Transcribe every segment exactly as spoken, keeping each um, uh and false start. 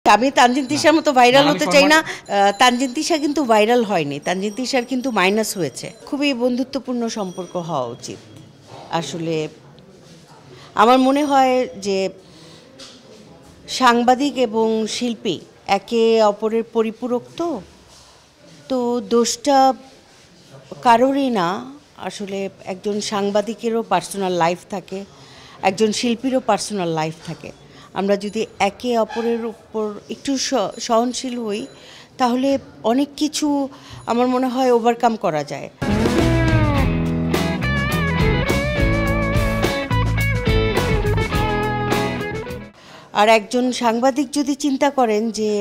আমি তানজিন তিশার মতো ভাইরাল হতে চাই না। তানজিন তিশা কিন্তু ভাইরাল হয়নি, তানজিন তিশার কিন্তু মাইনাস হয়েছে। খুবই বন্ধুত্বপূর্ণ সম্পর্ক হওয়া উচিত। আসলে আমার মনে হয় যে সাংবাদিক এবং শিল্পী একে অপরের পরিপূরক, তো তো দোষটা কারোরই না। আসলে একজন সাংবাদিকেরও পার্সোনাল লাইফ থাকে, একজন শিল্পীরও পার্সোনাল লাইফ থাকে। আমরা যদি একে অপরের উপর একটু সহনশীল হই তাহলে অনেক কিছু আমার মনে হয় ওভারকাম করা যায়। আর একজন সাংবাদিক যদি চিন্তা করেন যে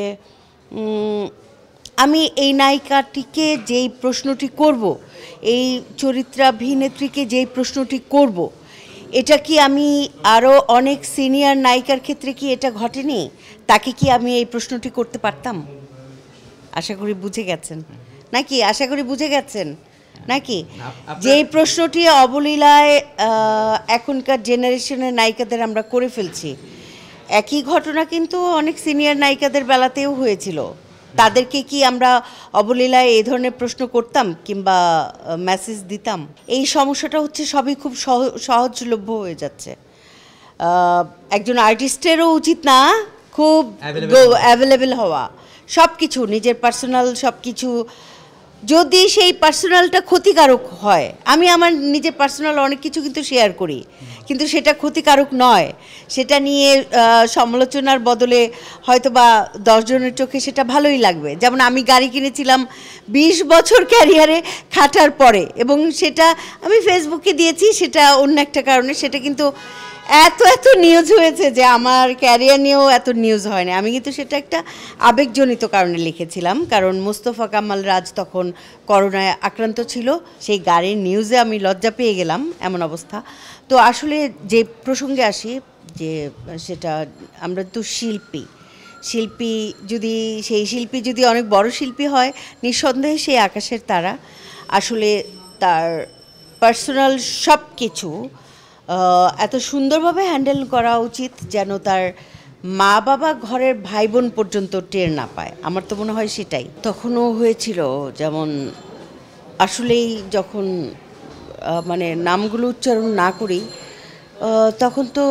আমি এই নায়িকাটিকে যেই প্রশ্নটি করব, এই চরিত্রাভিনেত্রীকে যেই প্রশ্নটি করব, এটা কি আমি আরও অনেক সিনিয়র নায়িকার ক্ষেত্রে কি এটা ঘটেনি? তাকে কি আমি এই প্রশ্নটি করতে পারতাম? আশা করি বুঝে গেছেন নাকি? আশা করি বুঝে গেছেন নাকি? যেই প্রশ্নটি অবলীলায় এখনকার জেনারেশনের নায়িকাদের আমরা করে ফেলছি, একই ঘটনা কিন্তু অনেক সিনিয়র নায়িকাদের বেলাতেও হয়েছিল। তাদেরকে কি আমরা অবলীলায় এই ধরনের প্রশ্ন করতাম কিংবা মেসেজ দিতাম? এই সমস্যাটা হচ্ছে সবই খুব সহজলভ্য হয়ে যাচ্ছে। একজন আর্টিস্টেরও উচিত না খুব অ্যাভেলেবেল হওয়া, সব কিছু নিজের পার্সোনাল সব কিছু, যদি সেই পার্সোনালটা ক্ষতিকারক হয়। আমি আমার নিজের পার্সোনাল অনেক কিছু কিন্তু শেয়ার করি, কিন্তু সেটা ক্ষতিকারক নয়। সেটা নিয়ে সমালোচনার বদলে হয়তো বা দশজনের চোখে সেটা ভালোই লাগবে। যেমন আমি গাড়ি কিনেছিলাম বিশ বছর ক্যারিয়ারে খাটার পরে, এবং সেটা আমি ফেসবুকে দিয়েছি, সেটা অন্য একটা কারণে। সেটা কিন্তু এত এত নিউজ হয়েছে যে আমার ক্যারিয়ার নিয়েও এত নিউজ হয় না। আমি কিন্তু সেটা একটা আবেগজনিত কারণে লিখেছিলাম, কারণ মোস্তফা কামাল রাজ তখন করোনায় আক্রান্ত ছিল। সেই গাড়ির নিউজে আমি লজ্জা পেয়ে গেলাম, এমন অবস্থা। তো আসলে যে প্রসঙ্গে আসি, যে সেটা আমরা তো শিল্পী শিল্পী যদি সেই শিল্পী যদি অনেক বড় শিল্পী হয়, নিঃসন্দেহে সেই আকাশের তারা। আসলে তার পার্সোনাল সব কিছু এত সুন্দরভাবে হ্যান্ডেল করা উচিত যেন তার মা বাবা, ঘরের ভাই বোন পর্যন্ত টের না পায়। আমার তো মনে হয় সেটাই তখনও হয়েছিল। যেমন আসলেই যখন মানে নামগুলো উচ্চারণ না করি, তখন তো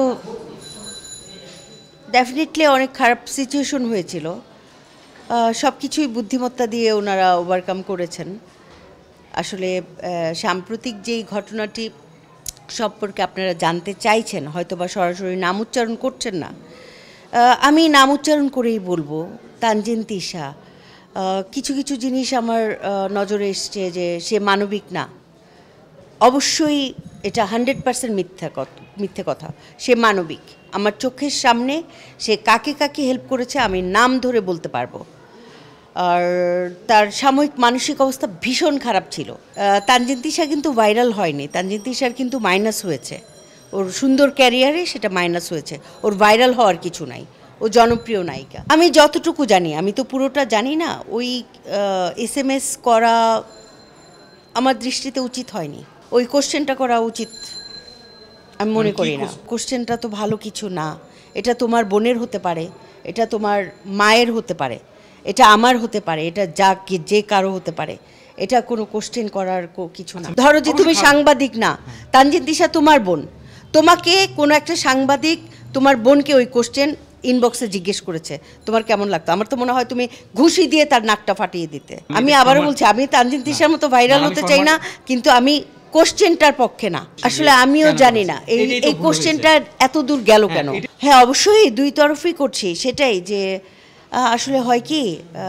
ডেফিনেটলি অনেক খারাপ সিচুয়েশন হয়েছিল। সব কিছুই বুদ্ধিমত্তা দিয়ে ওনারা ওভারকাম করেছেন। আসলে সাম্প্রতিক যেই ঘটনাটি সম্পর্কে আপনারা জানতে চাইছেন, হয়তো বা সরাসরি নাম উচ্চারণ করছেন না, আমি নাম উচ্চারণ করেই বলবো। তানজিন তিশা, কিছু কিছু জিনিস আমার নজরে এসছে যে সে মানবিক না। অবশ্যই এটা হান্ড্রেড পার্সেন্ট মিথ্যা কথা মিথ্যে কথা সে মানবিক। আমার চোখের সামনে সে কাকে কাকে হেল্প করেছে আমি নাম ধরে বলতে পারবো। আর তার সাময়িক মানসিক অবস্থা ভীষণ খারাপ ছিল। তানজিন তিশা কিন্তু ভাইরাল হয়নি, তানজিন তিশার কিন্তু মাইনাস হয়েছে। ওর সুন্দর ক্যারিয়ারে সেটা মাইনাস হয়েছে। ওর ভাইরাল হওয়ার কিছু নাই, ও জনপ্রিয় নায়িকা। আমি যতটুকু জানি, আমি তো পুরোটা জানি না, ওই এস এম এস করা আমার দৃষ্টিতে উচিত হয়নি। ওই কোশ্চেনটা করা উচিত আমি মনে করি না। কোশ্চেনটা তো ভালো কিছু না। এটা তোমার বোনের হতে পারে, এটা তোমার মায়ের হতে পারে, এটা আমার হতে পারে, এটা যা যে কারো হতে পারে। এটা কোনো কোশ্চেন করার কিছু না। ধরো যে তুমি সাংবাদিক না, তানজিন তিশা তোমার বোন, তোমাকে কোনো একটা সাংবাদিক তোমার বোনকে ওই কোশ্চেন ইনবক্সে জিজ্ঞেস করেছে, তোমার কেমন লাগতো? আমার তো মনে হয় তুমি ঘুষি দিয়ে তার নাকটা ফাটিয়ে দিতে। আমি আবারও বলছি, আমি তানজিন তিশার মতো ভাইরাল হতে চাই না, কিন্তু আমি কোশ্চেনটার পক্ষে না। আসলে আমিও জানি না এই এই কোশ্চেনটা এত দূর গেল কেন। হ্যাঁ, অবশ্যই দুই তরফই করছি। সেটাই যে আসলে হয় কি,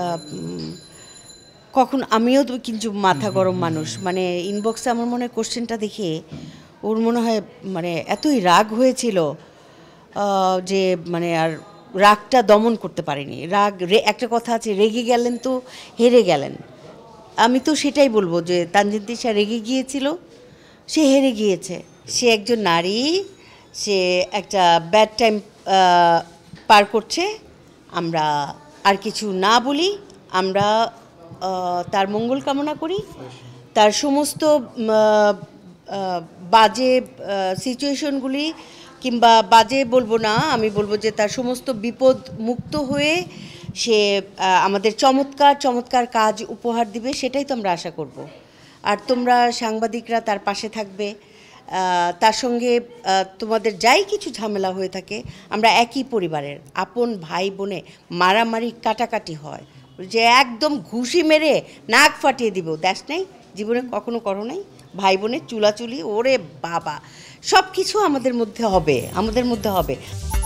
কখন আমিও তো কিন্তু মাথা গরম মানুষ, মানে ইনবক্সে আমার মনে হয় কোশ্চেনটা দেখে ওর মনে হয় মানে এতই রাগ হয়েছিল যে মানে আর রাগটা দমন করতে পারিনি। রাগ, একটা কথা আছে, রেগে গেলেন তো হেরে গেলেন। আমি তো সেটাই বলবো যে তানজিন তিশা রেগে গিয়েছিল, সে হেরে গিয়েছে। সে একজন নারী, সে একটা ব্যাড টাইম পার করছে। আমরা আর কিছু না বলি, আমরা তার মঙ্গল কামনা করি। তার সমস্ত বাজে সিচুয়েশনগুলি, কিংবা বাজে বলবো না, আমি বলবো যে তার সমস্ত বিপদ মুক্ত হয়ে সে আমাদের চমৎকার চমৎকার কাজ উপহার দিবে, সেটাই তো আমরা আশা করব। আর তোমরা সাংবাদিকরা তার পাশে থাকবে, তার সঙ্গে তোমাদের যাই কিছু ঝামেলা হয়ে থাকে, আমরা একই পরিবারের আপন ভাই বোনে মারামারি কাটাকাটি হয় যে একদম ঘুষি মেরে নাক ফাটিয়ে দিব, দেশ নেই, জীবনে কখনো করো নাই, ভাই বোনের চুলাচুলি, ওরে বাবা, সব কিছু আমাদের মধ্যে হবে, আমাদের মধ্যে হবে।